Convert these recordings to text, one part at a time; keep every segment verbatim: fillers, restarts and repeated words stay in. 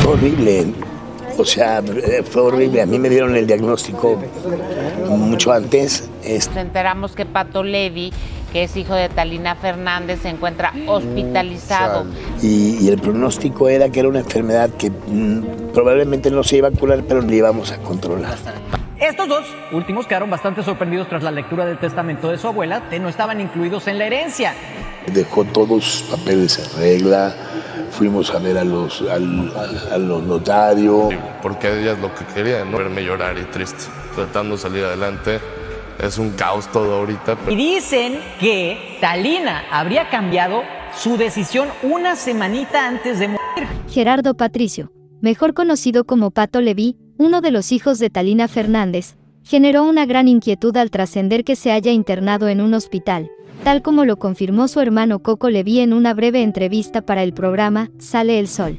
Horrible, o sea, fue horrible. A mí me dieron el diagnóstico mucho antes. Nos enteramos que Pato Levi, que es hijo de Talina Fernández, se encuentra hospitalizado. Y, y el pronóstico era que era una enfermedad que mmm, probablemente no se iba a curar, pero le íbamos a controlar. Estos dos últimos quedaron bastante sorprendidos tras la lectura del testamento de su abuela, que no estaban incluidos en la herencia. Dejó todos sus papeles en regla, fuimos a ver a los, al, a, a los notarios. Porque ella es lo que quería, no verme llorar y triste, tratando de salir adelante. Es un caos todo ahorita. Pero... Y dicen que Talina habría cambiado su decisión una semanita antes de morir. Gerardo Patricio, mejor conocido como Pato Levi, uno de los hijos de Talina Fernández, generó una gran inquietud al trascender que se haya internado en un hospital, tal como lo confirmó su hermano Coco Levi en una breve entrevista para el programa Sale el Sol.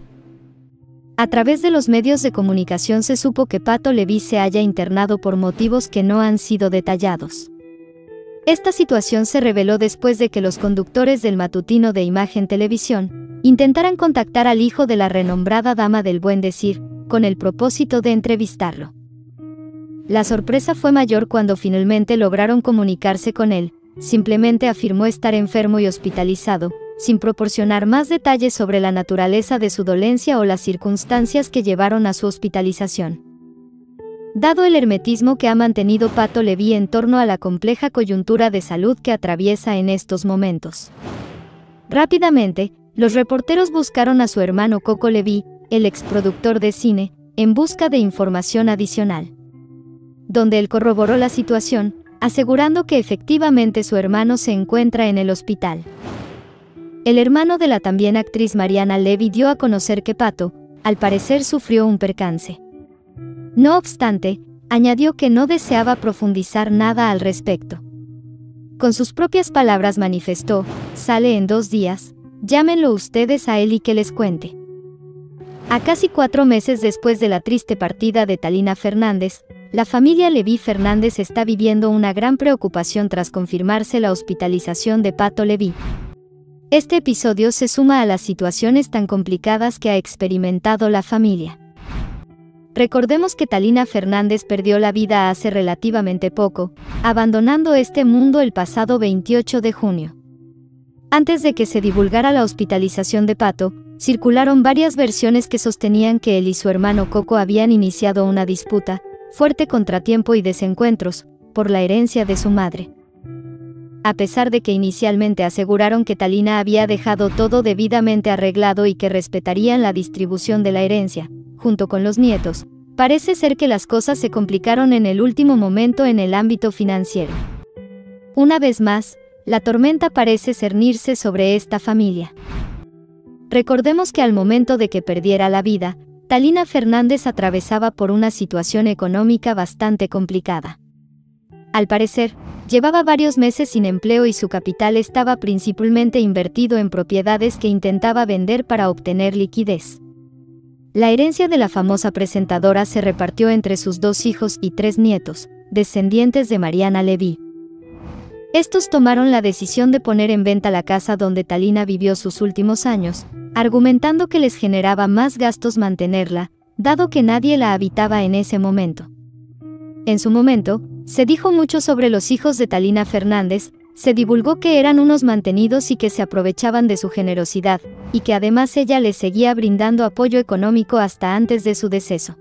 A través de los medios de comunicación se supo que Pato Levi se haya internado por motivos que no han sido detallados. Esta situación se reveló después de que los conductores del matutino de Imagen Televisión intentaran contactar al hijo de la renombrada Dama del Buen Decir, con el propósito de entrevistarlo. La sorpresa fue mayor cuando finalmente lograron comunicarse con él. Simplemente afirmó estar enfermo y hospitalizado, sin proporcionar más detalles sobre la naturaleza de su dolencia o las circunstancias que llevaron a su hospitalización. Dado el hermetismo que ha mantenido Pato Levi en torno a la compleja coyuntura de salud que atraviesa en estos momentos. Rápidamente, los reporteros buscaron a su hermano Coco Levi, el exproductor de cine, en busca de información adicional. Donde él corroboró la situación, asegurando que efectivamente su hermano se encuentra en el hospital. El hermano de la también actriz Mariana Levi dio a conocer que Pato, al parecer, sufrió un percance. No obstante, añadió que no deseaba profundizar nada al respecto. Con sus propias palabras manifestó: sale en dos días, llámenlo ustedes a él y que les cuente. A casi cuatro meses después de la triste partida de Talina Fernández, la familia Levi Fernández está viviendo una gran preocupación tras confirmarse la hospitalización de Pato Levi. Este episodio se suma a las situaciones tan complicadas que ha experimentado la familia. Recordemos que Talina Fernández perdió la vida hace relativamente poco, abandonando este mundo el pasado veintiocho de junio. Antes de que se divulgara la hospitalización de Pato, circularon varias versiones que sostenían que él y su hermano Coco habían iniciado una disputa, fuerte contratiempo y desencuentros, por la herencia de su madre. A pesar de que inicialmente aseguraron que Talina había dejado todo debidamente arreglado y que respetarían la distribución de la herencia, junto con los nietos, parece ser que las cosas se complicaron en el último momento en el ámbito financiero. Una vez más, la tormenta parece cernirse sobre esta familia. Recordemos que al momento de que perdiera la vida, Talina Fernández atravesaba por una situación económica bastante complicada. Al parecer, llevaba varios meses sin empleo y su capital estaba principalmente invertido en propiedades que intentaba vender para obtener liquidez. La herencia de la famosa presentadora se repartió entre sus dos hijos y tres nietos, descendientes de Mariana Levi. Estos tomaron la decisión de poner en venta la casa donde Talina vivió sus últimos años, argumentando que les generaba más gastos mantenerla, dado que nadie la habitaba en ese momento. En su momento, se dijo mucho sobre los hijos de Talina Fernández, se divulgó que eran unos mantenidos y que se aprovechaban de su generosidad, y que además ella les seguía brindando apoyo económico hasta antes de su deceso.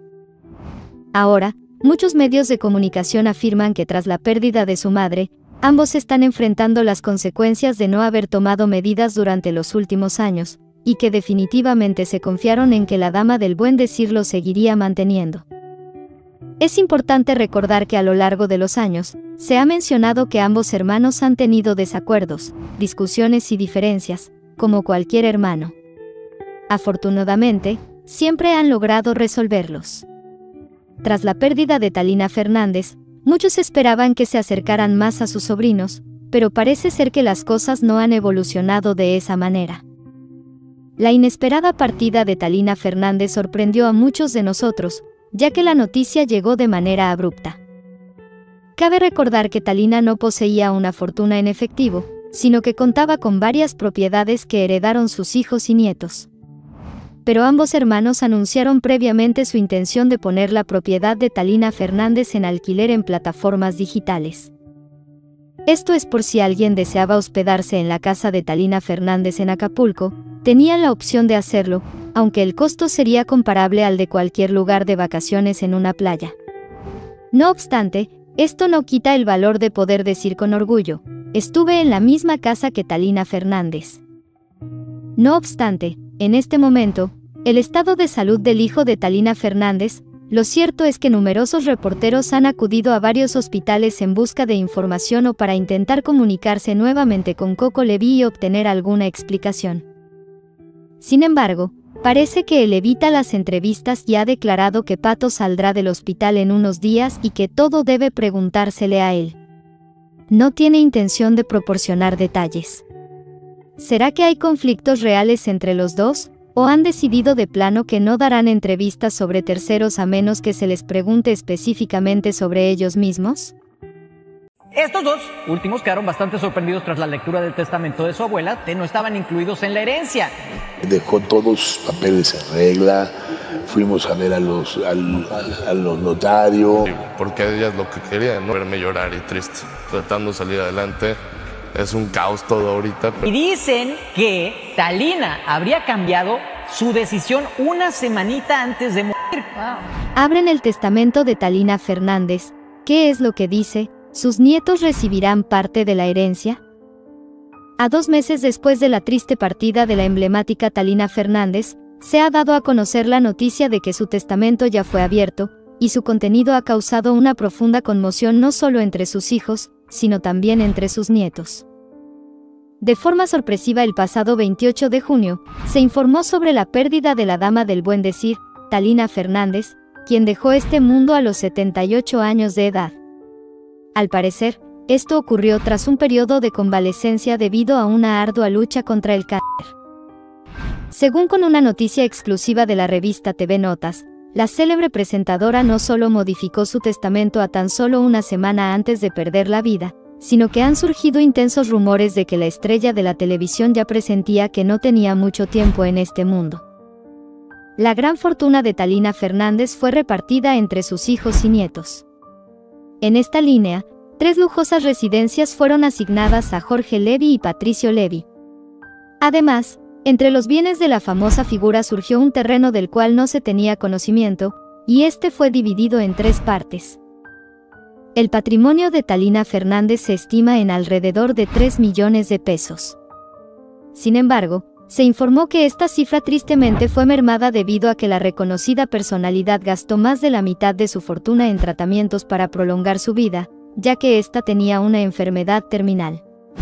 Ahora, muchos medios de comunicación afirman que tras la pérdida de su madre, ambos están enfrentando las consecuencias de no haber tomado medidas durante los últimos años, y que definitivamente se confiaron en que la Dama del Buen Decir lo seguiría manteniendo. Es importante recordar que a lo largo de los años, se ha mencionado que ambos hermanos han tenido desacuerdos, discusiones y diferencias, como cualquier hermano. Afortunadamente, siempre han logrado resolverlos. Tras la pérdida de Talina Fernández, muchos esperaban que se acercaran más a sus sobrinos, pero parece ser que las cosas no han evolucionado de esa manera. La inesperada partida de Talina Fernández sorprendió a muchos de nosotros, ya que la noticia llegó de manera abrupta. Cabe recordar que Talina no poseía una fortuna en efectivo, sino que contaba con varias propiedades que heredaron sus hijos y nietos. pero ambos hermanos anunciaron previamente su intención de poner la propiedad de Talina Fernández en alquiler en plataformas digitales. Esto es por si alguien deseaba hospedarse en la casa de Talina Fernández en Acapulco, tenían la opción de hacerlo, aunque el costo sería comparable al de cualquier lugar de vacaciones en una playa. No obstante, esto no quita el valor de poder decir con orgullo: estuve en la misma casa que Talina Fernández. No obstante, en este momento, el estado de salud del hijo de Talina Fernández, lo cierto es que numerosos reporteros han acudido a varios hospitales en busca de información o para intentar comunicarse nuevamente con Coco Levi y obtener alguna explicación. Sin embargo, parece que él evita las entrevistas y ha declarado que Pato saldrá del hospital en unos días y que todo debe preguntársele a él. No tiene intención de proporcionar detalles. ¿Será que hay conflictos reales entre los dos? ¿O han decidido de plano que no darán entrevistas sobre terceros a menos que se les pregunte específicamente sobre ellos mismos? Estos dos últimos quedaron bastante sorprendidos tras la lectura del testamento de su abuela, que no estaban incluidos en la herencia. Dejó todos los papeles en regla, fuimos a ver a los, al, a los notarios. Porque ella es lo que quería, ¿no? Verme llorar y triste, tratando de salir adelante. Es un caos todo ahorita. Pero... Y dicen que Talina habría cambiado su decisión una semanita antes de morir. Wow. Abren el testamento de Talina Fernández. ¿Qué es lo que dice? ¿Sus nietos recibirán parte de la herencia? A dos meses después de la triste partida de la emblemática Talina Fernández, se ha dado a conocer la noticia de que su testamento ya fue abierto, y su contenido ha causado una profunda conmoción no solo entre sus hijos, sino también entre sus nietos. De forma sorpresiva, el pasado veintiocho de junio, se informó sobre la pérdida de la dama del buen decir, Talina Fernández, quien dejó este mundo a los setenta y ocho años de edad. Al parecer, esto ocurrió tras un periodo de convalecencia debido a una ardua lucha contra el cáncer. Según con una noticia exclusiva de la revista T V Notas, la célebre presentadora no solo modificó su testamento a tan solo una semana antes de perder la vida, sino que han surgido intensos rumores de que la estrella de la televisión ya presentía que no tenía mucho tiempo en este mundo. La gran fortuna de Talina Fernández fue repartida entre sus hijos y nietos. En esta línea, tres lujosas residencias fueron asignadas a Jorge Levi y Patricio Levi. Además, entre los bienes de la famosa figura surgió un terreno del cual no se tenía conocimiento, y este fue dividido en tres partes. El patrimonio de Talina Fernández se estima en alrededor de tres millones de pesos. Sin embargo, se informó que esta cifra tristemente fue mermada debido a que la reconocida personalidad gastó más de la mitad de su fortuna en tratamientos para prolongar su vida, ya que ésta tenía una enfermedad terminal.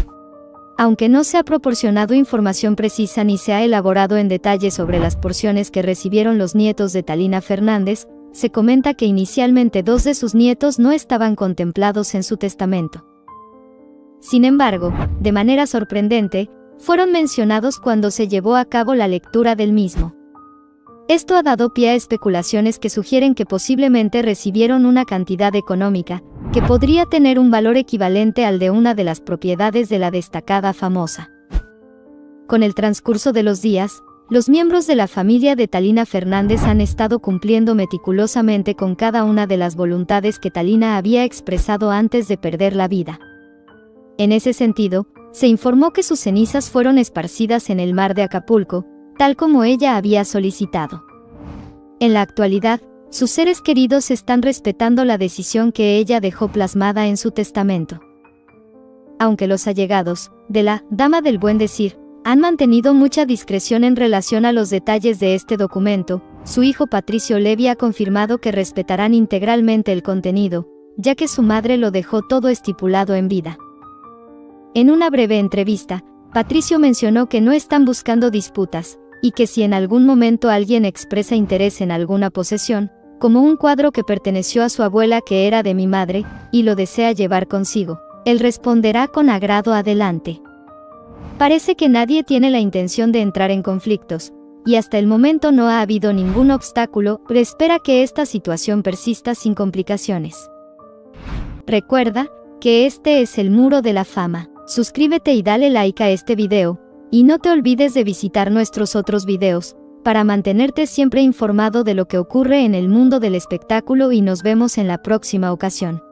Aunque no se ha proporcionado información precisa ni se ha elaborado en detalle sobre las porciones que recibieron los nietos de Talina Fernández, se comenta que inicialmente dos de sus nietos no estaban contemplados en su testamento. Sin embargo, de manera sorprendente, fueron mencionados cuando se llevó a cabo la lectura del mismo. Esto ha dado pie a especulaciones que sugieren que posiblemente recibieron una cantidad económica, que podría tener un valor equivalente al de una de las propiedades de la destacada famosa. Con el transcurso de los días, los miembros de la familia de Talina Fernández han estado cumpliendo meticulosamente con cada una de las voluntades que Talina había expresado antes de perder la vida. En ese sentido, se informó que sus cenizas fueron esparcidas en el mar de Acapulco, tal como ella había solicitado. En la actualidad, sus seres queridos están respetando la decisión que ella dejó plasmada en su testamento. Aunque los allegados de la dama del buen decir han mantenido mucha discreción en relación a los detalles de este documento, su hijo Patricio Levi ha confirmado que respetarán integralmente el contenido, ya que su madre lo dejó todo estipulado en vida. En una breve entrevista, Patricio mencionó que no están buscando disputas, y que si en algún momento alguien expresa interés en alguna posesión, como un cuadro que perteneció a su abuela que era de mi madre, y lo desea llevar consigo, él responderá con agrado adelante. Parece que nadie tiene la intención de entrar en conflictos, y hasta el momento no ha habido ningún obstáculo, pero espera que esta situación persista sin complicaciones. Recuerda que este es el Muro de la Fama. Suscríbete y dale like a este video, y no te olvides de visitar nuestros otros videos, para mantenerte siempre informado de lo que ocurre en el mundo del espectáculo y nos vemos en la próxima ocasión.